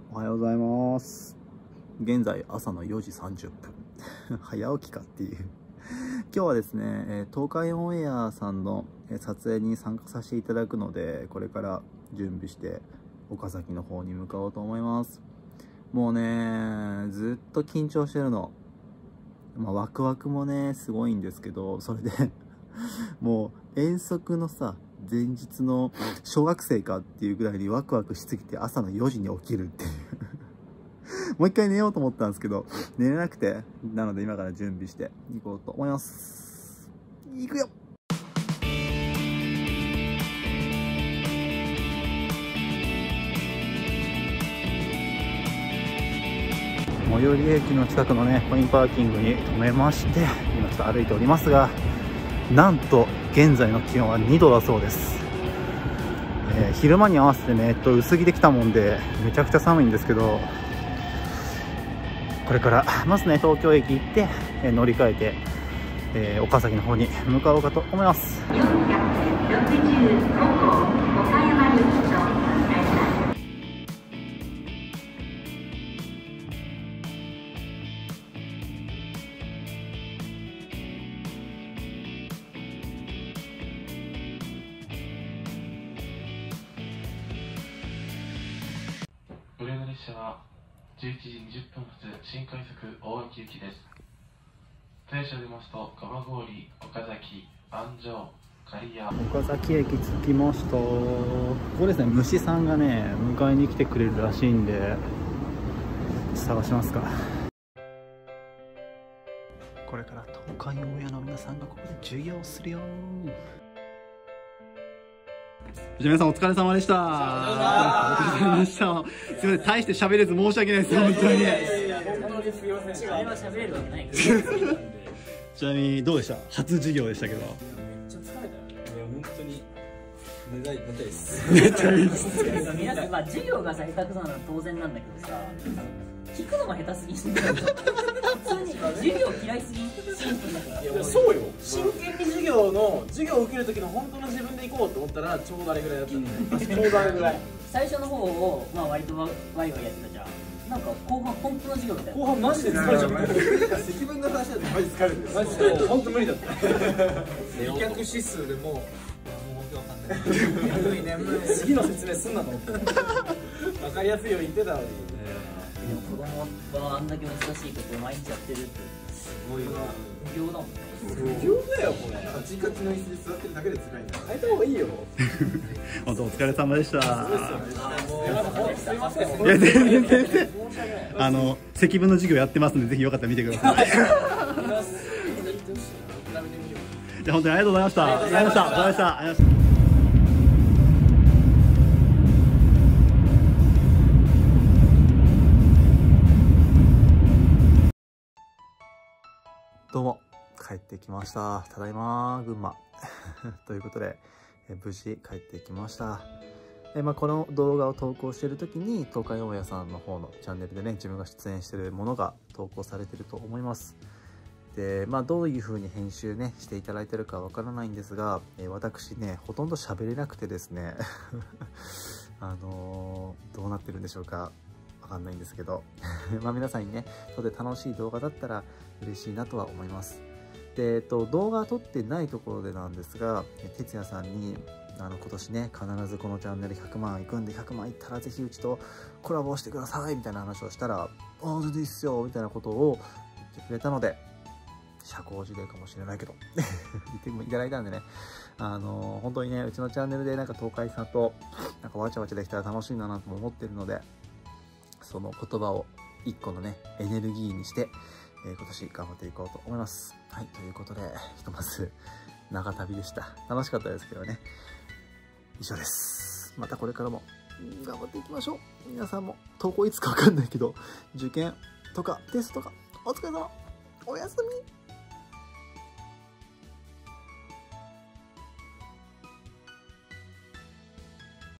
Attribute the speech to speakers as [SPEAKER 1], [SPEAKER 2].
[SPEAKER 1] おはようございます。現在朝の4時30分早起きかっていう今日はですね、東海オンエアさんの撮影に参加させていただくので、これから準備して岡崎の方に向かおうと思います。もうね、ずっと緊張してるの。ワクワクもねすごいんですけど、それでもう遠足のさ前日の小学生かっていうぐらいにワクワクしすぎて朝の4時に起きるっていうもう一回寝ようと思ったんですけど寝れなくて、なので今から準備していこうと思います。行くよ。最寄り駅の近くのねコインパーキングに停めまして、今ちょっと歩いておりますが、なんと現在の気温は2度だそうです。昼間に合わせてね薄着できたもんでめちゃくちゃ寒いんですけど、これからまずね東京駅行って乗り換えて、岡崎の方に向かおうかと思います。
[SPEAKER 2] ブレード列車は11時20分発新快速大垣行きです。停車出ますと蒲郡、岡崎、安城、刈谷。
[SPEAKER 1] 岡崎駅着きました。ここですね、虫さんがね迎えに来てくれるらしいんで探しますか。これから東海オンエアの皆さんがここで授業をするよ。皆さんお疲れ様でした。お疲れ様でした。すみません、大して喋れず申し訳ないです本当に。ちなみにどうでした？初授業でしたけど。
[SPEAKER 3] めっちゃ疲れたよ。いや本当に寝たいです。
[SPEAKER 4] 皆さん、授業がさ下手くそなのは当然なんだけどさ、聞くのも下手すぎんだよ。普通に授業嫌いすぎん。シンプルだから。
[SPEAKER 3] いやそうよ。真剣に授業を受ける時の本当の自分で行こうと思ったらちょうどあれぐらいだったんだよ。ちょうどあれぐらい。
[SPEAKER 4] 最初の方を割とワイワイやってたじゃん。なんか後半本当の授業みたいな。
[SPEAKER 3] 後半マジで疲れちゃった。積分の話だとマジ疲れる。マジで本当無理だった。美脚指数でもう眠い次の説明すんなと思って。わかりやすいように言ってたのに。
[SPEAKER 4] でも子供はあんだけ難しいことを毎日やってるってすごいわ。無料だもんね。
[SPEAKER 3] 無料だよこれ。カチカチの椅子で座ってるだけで辛いんだ。変えた方がいいよ。
[SPEAKER 1] 本当お疲れ様でした。
[SPEAKER 3] すいません。
[SPEAKER 1] いや全然積分の授業やってますんで、ぜひよかったら見てください。じゃあ本当にありがとうございました。ありがとうございました。どうも帰ってきました。ただいま群馬ということで無事帰ってきました。この動画を投稿している時に東海オンエアさんの方のチャンネルでね自分が出演しているものが投稿されていると思います。でどういう風に編集ねしていただいてるかわからないんですが、私ねほとんど喋れなくてですねどうなってるんでしょうかわかんないんですけど皆さんにね撮って楽しい動画だったら嬉しいなとは思います。で動画撮ってないところでなんですが、哲也さんに今年ね必ずこのチャンネル100万いくんで、100万いったらぜひうちとコラボしてくださいみたいな話をしたら、全然いいっすよみたいなことを言ってくれたので、社交辞令かもしれないけど言っていただいたんでね、本当にねうちのチャンネルで東海さんとわちゃわちゃできたら楽しいなとも思ってるので、その言葉を一個のねエネルギーにして今年頑張っていこうと思います。はい、ということでひとまず長旅でした。楽しかったですけどね。以上です。またこれからも頑張っていきましょう。皆さんも投稿いつかわかんないけど受験とかテストとかお疲れ様。おやすみ。